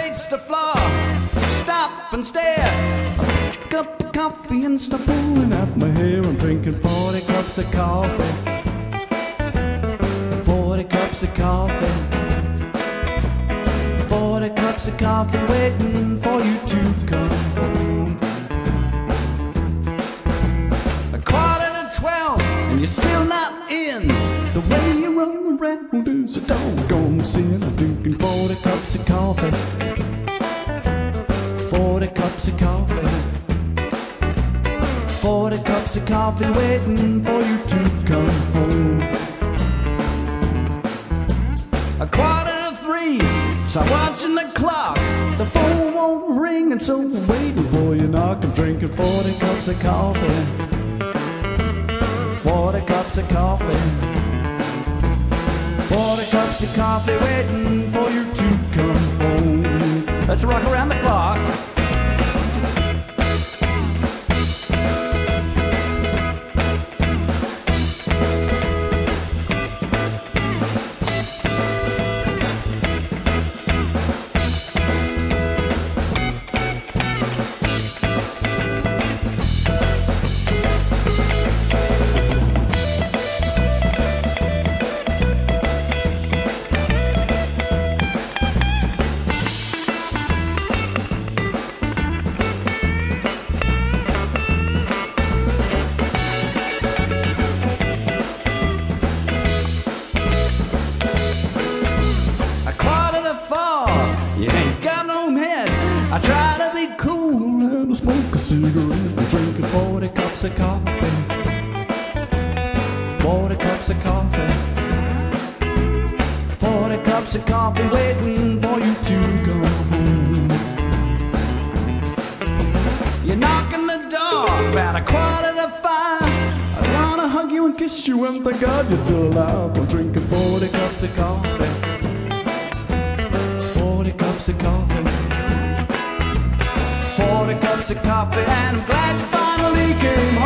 pace the floor, stop and stare. I pick up a coffee and start pulling out my hair. I'm drinking 40 cups of coffee, 40 cups of coffee, 40 cups of coffee waiting for you to come home. 11:45 and you're still not in. The way you run around is a doggone sin. I'm drinking 40 cups of coffee, 40 cups of coffee, 40 cups of coffee waiting for you to come home. 2:45, so I'm watching the clock. The phone won't ring and so I'm waiting for you knock. I'm drinking 40 cups of coffee, 40 cups of coffee, 40 cups of coffee waiting for you to come home. Let's rock around the clock. I try to be cool and I smoke a cigarette. I'm drinking 40 cups of coffee, 40 cups of coffee, 40 cups of coffee waiting for you to come home. You knock on the door about 4:45. I wanna hug you and kiss you and thank God you're still alive. I'm drinking 40 cups of coffee, 40 cups of coffee, 40 cups of coffee, and I'm glad you finally came